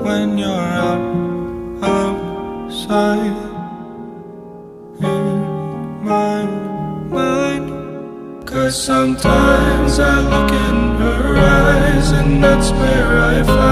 when you're outside in my mind. 'Cause sometimes I look in her eyes, and that's where I find